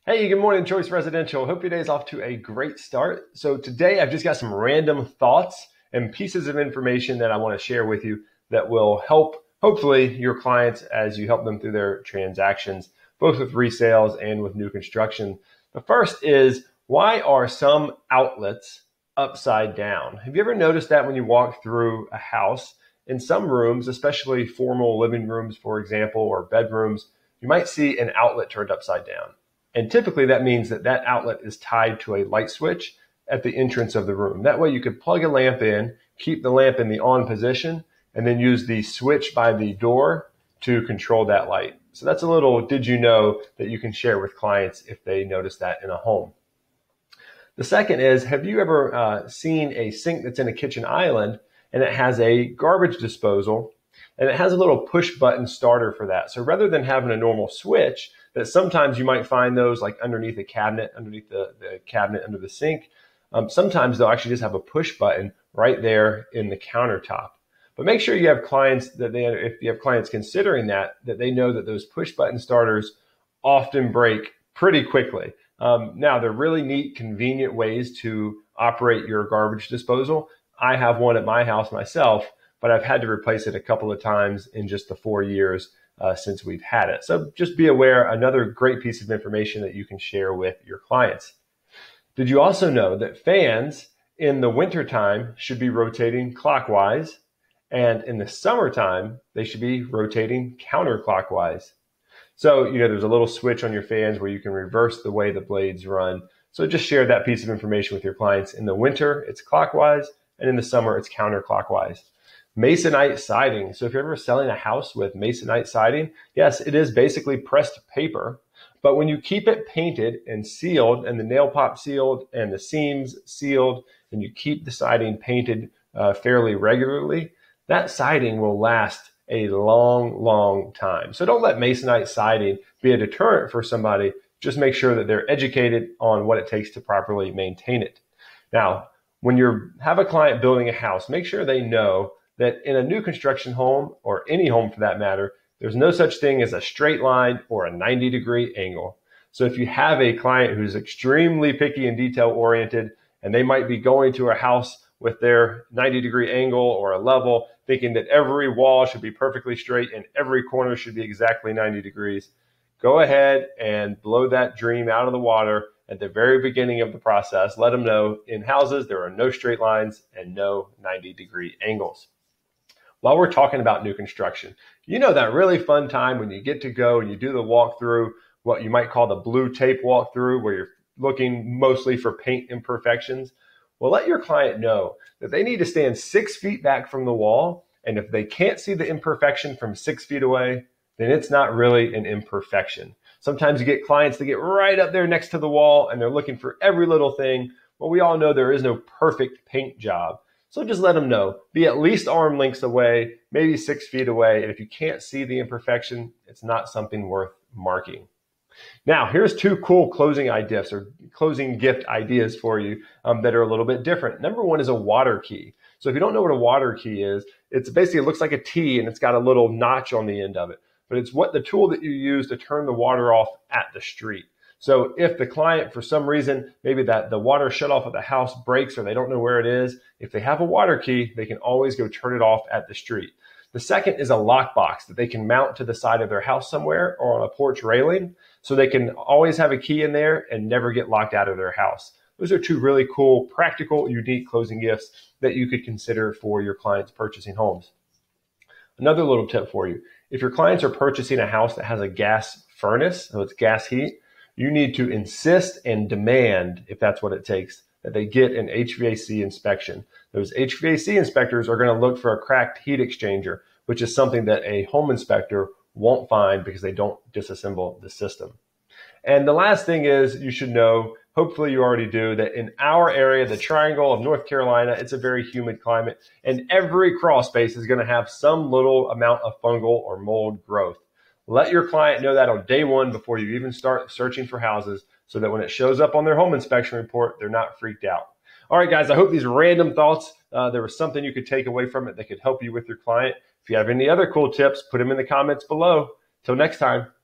Hey, good morning, Choice Residential. Hope your day's off to a great start. So today I've just got some random thoughts and pieces of information that I want to share with you that will help, hopefully, your clients as you help them through their transactions, both with resales and with new construction. The first is, why are some outlets upside down? Have you ever noticed that when you walk through a house, in some rooms, especially formal living rooms, for example, or bedrooms, you might see an outlet turned upside down. And typically that means that that outlet is tied to a light switch at the entrance of the room. That way you could plug a lamp in, keep the lamp in the on position, and then use the switch by the door to control that light. So that's a little did you know that you can share with clients if they notice that in a home. The second is, have you ever seen a sink that's in a kitchen island and it has a garbage disposal and it has a little push button starter for that? So rather than having a normal switch, that sometimes you might find those like underneath a cabinet, underneath the cabinet under the sink. Sometimes they'll actually just have a push button right there in the countertop. But make sure you have clients if you have clients considering that they know that those push button starters often break pretty quickly. Now, they're really neat, convenient ways to operate your garbage disposal. I have one at my house myself, but I've had to replace it a couple of times in just the 4 years since we've had it. So just be aware, another great piece of information that you can share with your clients. Did you also know that fans in the wintertime should be rotating clockwise, and in the summertime, they should be rotating counterclockwise? So, there's a little switch on your fans where you can reverse the way the blades run. So just share that piece of information with your clients. In the winter, it's clockwise, and in the summer, it's counterclockwise. Masonite siding. So if you're ever selling a house with masonite siding, yes, it is basically pressed paper. But when you keep it painted and sealed, and the nail pot sealed and the seams sealed, and you keep the siding painted fairly regularly, that siding will last a long, long time. So don't let masonite siding be a deterrent for somebody. Just make sure that they're educated on what it takes to properly maintain it. Now, when you have a client building a house, make sure they know that in a new construction home, or any home for that matter, there's no such thing as a straight line or a 90-degree angle. So if you have a client who's extremely picky and detail-oriented, and they might be going to a house with their 90-degree angle or a level, thinking that every wall should be perfectly straight and every corner should be exactly 90 degrees, go ahead and blow that dream out of the water at the very beginning of the process. Let them know in houses there are no straight lines and no 90-degree angles. While we're talking about new construction, that really fun time when you get to go and you do the walkthrough, what you might call the blue tape walkthrough, where you're looking mostly for paint imperfections. Well, let your client know that they need to stand 6 feet back from the wall. And if they can't see the imperfection from 6 feet away, then it's not really an imperfection. Sometimes you get clients that get right up there next to the wall and they're looking for every little thing. Well, we all know there is no perfect paint job. So just let them know, be at least arm lengths away, maybe 6 feet away. And if you can't see the imperfection, it's not something worth marking. Now, here's 2 cool closing ideas or closing gift ideas for you that are a little bit different. Number 1 is a water key. So if you don't know what a water key is, it looks like a T and it's got a little notch on the end of it. But it's the tool that you use to turn the water off at the street. So if the client, for some reason, maybe that the water shut off at the house breaks or they don't know where it is, if they have a water key, they can always go turn it off at the street. The second is a lockbox that they can mount to the side of their house somewhere or on a porch railing, so they can always have a key in there and never get locked out of their house. Those are 2 really cool, practical, unique closing gifts that you could consider for your clients purchasing homes. Another little tip for you. If your clients are purchasing a house that has a gas furnace, so it's gas heat, you need to insist and demand, if that's what it takes, that they get an HVAC inspection. Those HVAC inspectors are going to look for a cracked heat exchanger, which is something that a home inspector won't find because they don't disassemble the system. And the last thing is, you should know, hopefully you already do, that in our area, the Triangle of North Carolina, it's a very humid climate, and every crawl space is going to have some little amount of fungal or mold growth. Let your client know that on day 1 before you even start searching for houses, so that when it shows up on their home inspection report, they're not freaked out. All right, guys, I hope these random thoughts, there was something you could take away from it that could help you with your client. If you have any other cool tips, put them in the comments below. Till next time.